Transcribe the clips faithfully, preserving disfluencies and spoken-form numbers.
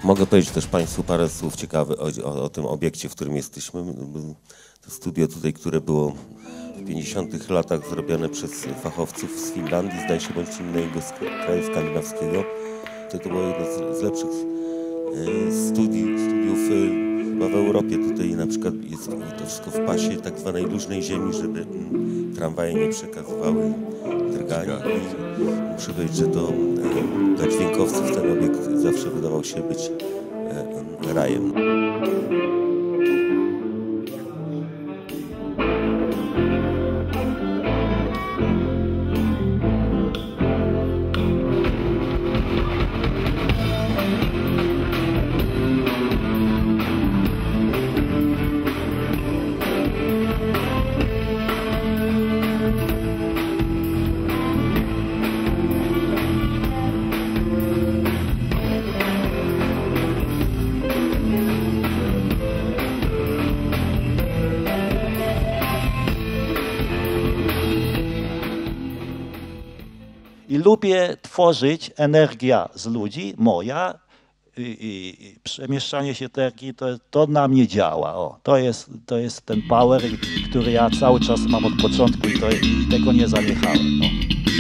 Mogę powiedzieć też Państwu parę słów ciekawych o, o, o tym obiekcie, w którym jesteśmy. To studio tutaj, które było w pięćdziesiątych latach zrobione przez fachowców z Finlandii, zdaje się, bądź innego kraju skandynawskiego. To, to było jedno z, z lepszych e, studi, studiów e, chyba w Europie. Tutaj na przykład jest to wszystko w pasie tak zwanej luźnej ziemi, żeby m, tramwaje nie przekazywały drgania. I muszę powiedzieć, że to e, dla dźwiękowców ten obiekt zawsze wydawał się być e, rajem. I lubię tworzyć energię z ludzi, moja, i, i, i przemieszczanie się energii, to, to na mnie działa. O, to, jest, to jest ten power, który ja cały czas mam od początku i, to, i tego nie zaniechałem. No.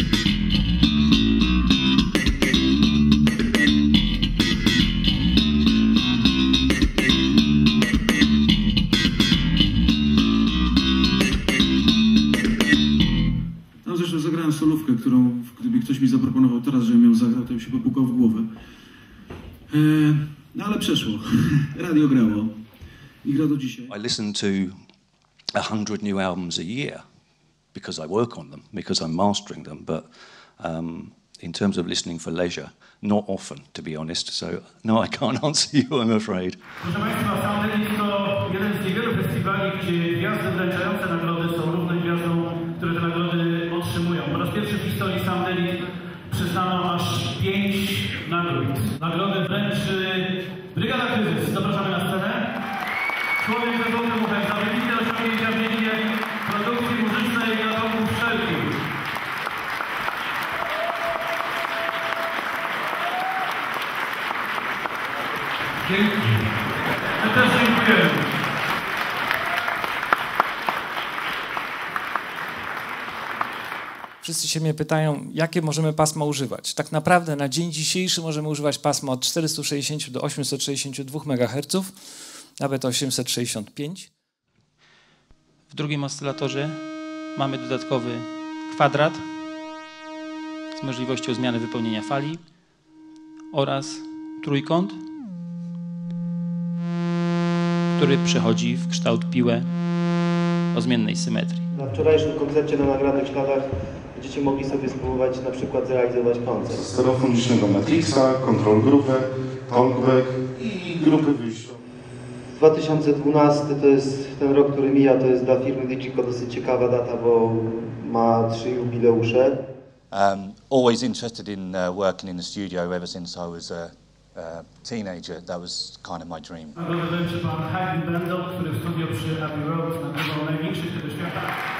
Zresztą zagrałem solówkę, którą gdyby ktoś mi zaproponował teraz, żebym ją zagrał, to bym się popukał w głowę. E, no ale przeszło. Radio grało. I gra do dzisiaj. I listen to a hundred new albums a year because I work on them, because I'm mastering them, but um, in terms of listening for leisure, not often, to be honest. So no, I can't answer you, I'm afraid. Proszę Państwa, Soundedit to jeden z niewielu festiwali, gdzie gwiazdy wręczające nagrody są równe gwiazdom, które te nagrody otrzymują. Po raz pierwszy w historii Soundedit przyznano aż pięć nagród. Nagrody wręczy Brygada Kryzys. Zapraszamy na scenę. Człowiek ze złotym uchem za wybitne osiągnięcia w dziedzinie produkcji muzycznej i gatunków wszelkich. Dzięki. My też dziękujemy. Wszyscy się mnie pytają, jakie możemy pasma używać. Tak naprawdę na dzień dzisiejszy możemy używać pasma od czterystu sześćdziesięciu do osiemset sześćdziesięciu dwóch megaherców, nawet osiemset sześćdziesiąt pięć. W drugim oscylatorze mamy dodatkowy kwadrat z możliwością zmiany wypełnienia fali oraz trójkąt, który przechodzi w kształt piłę o zmiennej symetrii. Na wczorajszym koncercie na Nagranych Śladach będziecie mogli sobie spróbować na przykład zrealizować koncert. Stereofonicznego Matrixa, Control Grupę, Talkback i grupy wyjściowe. dwa tysiące dwunasty to jest ten rok, który mija, to jest dla firmy Digico dosyć ciekawa data, bo ma trzy jubileusze. Um, always interested in uh, working in the studio ever since I was a uh, teenager. That was kind of my dream. Nagrodę wręczy pan Heidi Bendel, który w studio przy Abbey Road nagrywał największy hit świata.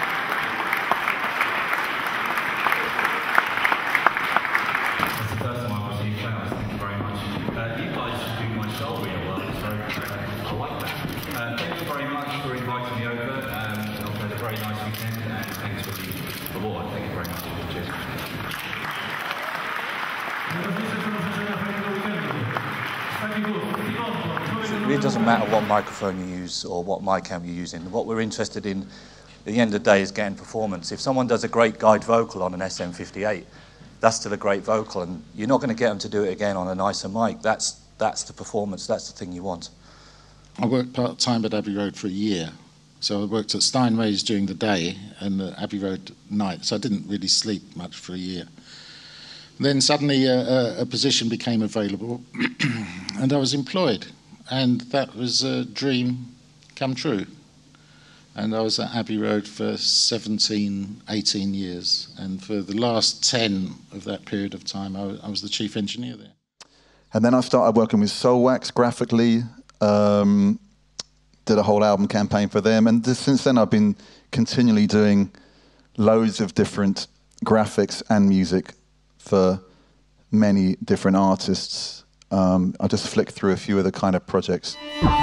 It really doesn't matter what microphone you use or what mic amp you're using. What we're interested in at the end of the day is getting performance. If someone does a great guide vocal on an S M fifty-eight, that's still a great vocal, and you're not going to get them to do it again on a nicer mic. That's, that's the performance, that's the thing you want. I worked part-time at Abbey Road for a year. So I worked at Steinway's during the day and the Abbey Road night, so I didn't really sleep much for a year. Then suddenly a, a position became available and I was employed, and that was a dream come true. And I was at Abbey Road for seventeen, eighteen years, and for the last ten of that period of time I, I was the chief engineer there. And then I started working with Soulwax graphically, um, did a whole album campaign for them, and this, since then I've been continually doing loads of different graphics and music for many different artists Um, I'll just flick through a few of the kind of projects.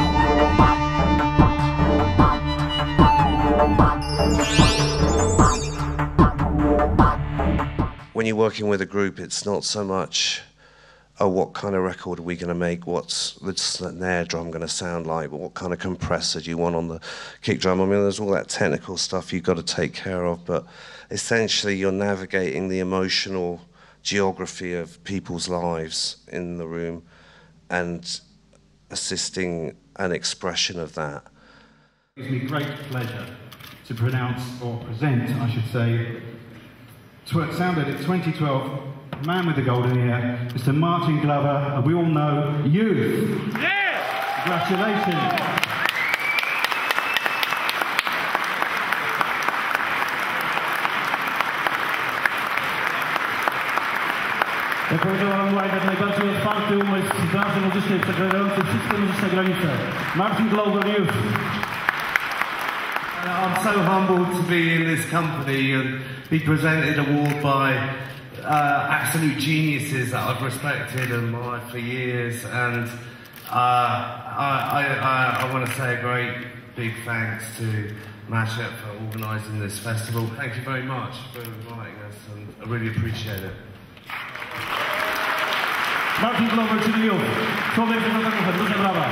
When you're working with a group, it's not so much, oh, what kind of record are we going to make? What's the snare drum going to sound like? What kind of compressor do you want on the kick drum? I mean, there's all that technical stuff you've got to take care of, but essentially you're navigating the emotional geography of people's lives in the room and assisting an expression of that. It gives me great pleasure to pronounce, or present, I should say, Sound Edit twenty twelve, Man with the Golden Ear, Mister Martin Glover, and we all know Youth. Yeah! Congratulations. Jak powiedział Alan White, najbardziej otwarty umysł branży muzycznej, przekraczający wszystkie muzyczne granice. Martin Glover, Youth. I'm so humbled to be in this company and be presented an award by uh, absolute geniuses that I've respected and admired for years. And uh, I, I, I want to say a great big thanks to Mashup for organising this festival. Thank you very much for inviting us, and I really appreciate it. Martin Glover, czyli Youth. Człowiek z Nowego, duże brawa.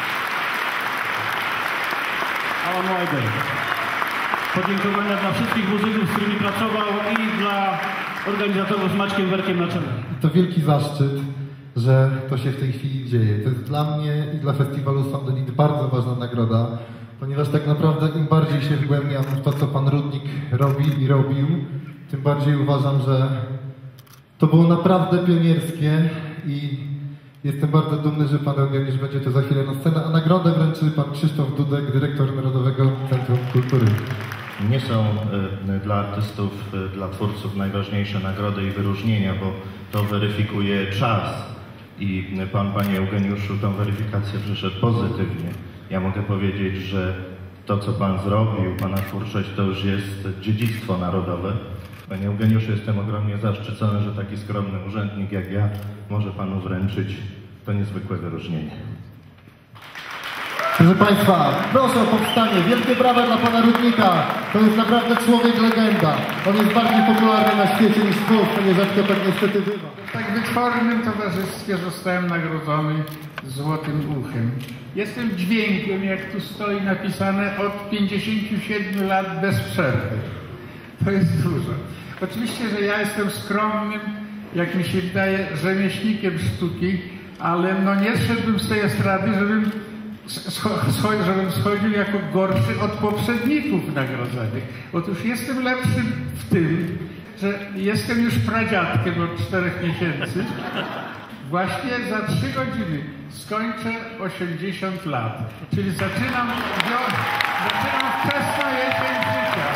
Alan White. Podziękowania dla wszystkich muzyków, z którymi pracował, i dla organizatorów z Maćkiem Werkiem na czele. To wielki zaszczyt, że to się w tej chwili dzieje. To jest dla mnie i dla festiwalu Sound Edit bardzo ważna nagroda, ponieważ tak naprawdę im bardziej się wgłębiam w to, co pan Rudnik robi i robił, tym bardziej uważam, że to było naprawdę pionierskie i jestem bardzo dumny, że pan Eugeniusz będzie to za chwilę na scenę, a nagrodę wręczy pan Krzysztof Dudek, dyrektor Narodowego Centrum Kultury. Nie są y, dla artystów, y, dla twórców najważniejsze nagrody i wyróżnienia, bo to weryfikuje czas i y, pan, panie Eugeniuszu, tą weryfikację przeszedł pozytywnie. Ja mogę powiedzieć, że to, co pan zrobił, pana twórczość, to już jest dziedzictwo narodowe. Panie Eugeniuszu, jestem ogromnie zaszczycony, że taki skromny urzędnik jak ja może panu wręczyć to niezwykłe wyróżnienie. Proszę państwa, proszę o powstanie. Wielkie brawa dla pana Rudnika. To jest naprawdę człowiek legenda. On jest bardziej popularny na świecie niż w Polsce, nierzadko tak niestety bywa. W tak wytwornym towarzystwie zostałem nagrodzony Złotym Uchem. Jestem dźwiękiem, jak tu stoi napisane, od pięćdziesięciu siedmiu lat bez przerwy. To jest dużo. Oczywiście, że ja jestem skromnym, jak mi się wydaje, rzemieślnikiem sztuki, ale no nie szedłbym z tej estrady, żebym, żebym schodził jako gorszy od poprzedników nagrodzonych. Otóż jestem lepszy w tym, że jestem już pradziadkiem od czterech miesięcy. Właśnie za trzy godziny skończę osiemdziesiąt lat. Czyli zaczynam, zaczynam wczesną jesień życia.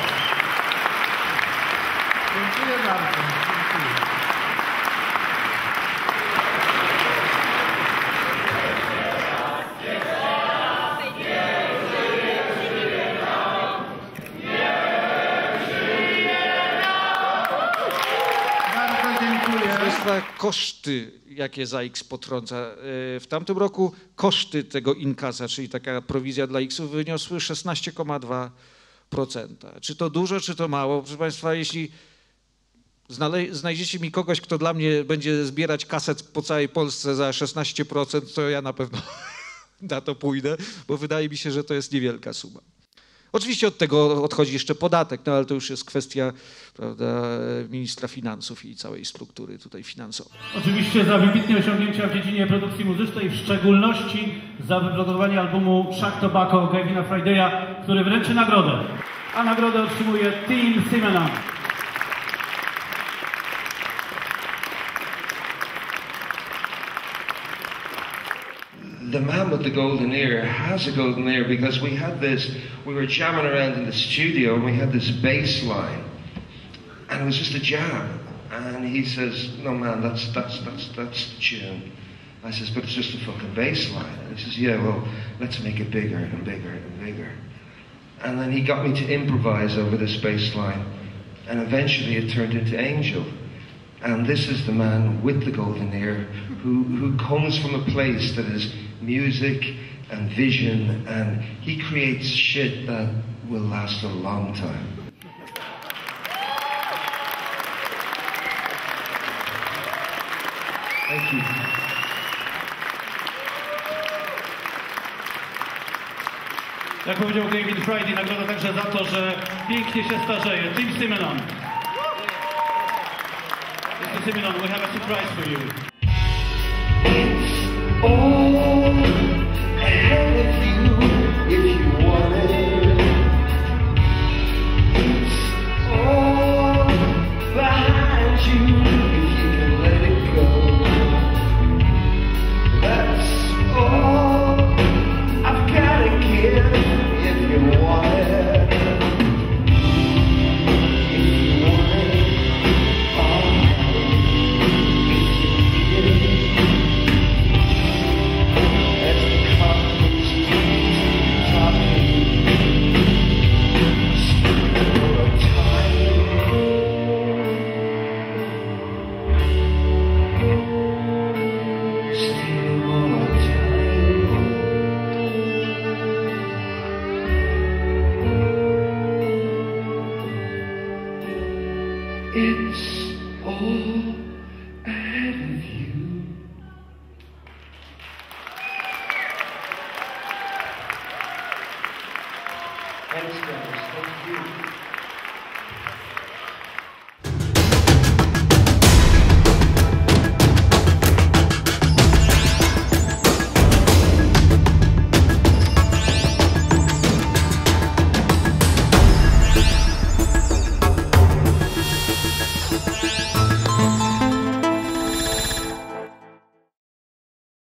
Dziękuję bardzo. Dziękuję. Koszty, jakie Z A X potrąca. W tamtym roku koszty tego inkasa, czyli taka prowizja dla X-ów, wyniosły szesnaście przecinek dwa procent. Czy to dużo, czy to mało? Proszę państwa, jeśli znajdziecie mi kogoś, kto dla mnie będzie zbierać kaset po całej Polsce za szesnaście procent, to ja na pewno na to pójdę, bo wydaje mi się, że to jest niewielka suma. Oczywiście od tego odchodzi jeszcze podatek, no ale to już jest kwestia, prawda, ministra finansów i całej struktury tutaj finansowej. Oczywiście za wybitne osiągnięcia w dziedzinie produkcji muzycznej, w szczególności za wyprodukowanie albumu Shack Tobacco Kevina Friday'a, który wręczy nagrodę. A nagrodę otrzymuje Team Simena. The man with the golden ear has a golden ear because we had this, we were jamming around in the studio and we had this bass line and it was just a jam and he says, no man, that's, that's, that's, that's the tune. I says, but it's just a fucking bass line. And he says, yeah, well, let's make it bigger and bigger and bigger. And then he got me to improvise over this bass line and eventually it turned into Angel. And this is the man with the golden ear who, who comes from a place that is music and vision, and he creates shit that will last a long time. Thank you. Jak powiedział David Friday, nagroda także za to, że pięknie się starzeje. Jim Simenon. mister Simenon, we have a surprise for you. It's all ahead of you if you want it. It's all behind you if you can let it go. That's all I've gotta give if you want it. If you want it, all it's all ahead of you. Thanks, guys. Thank you.